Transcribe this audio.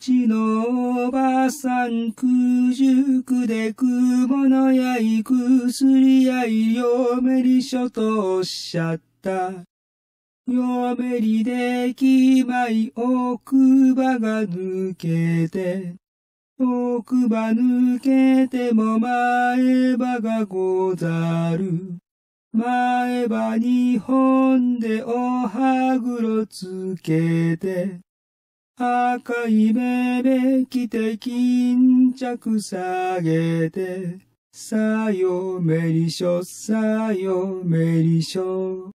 ちのおばさん、九十九で雲のやい薬やい嫁りしょとおっしゃった。嫁りできまい奥歯が抜けて、奥歯抜けても前歯がござる。前歯二本でお歯黒つけて、赤いめめきて巾着下げて、さよめりしょ、さよめりしょ。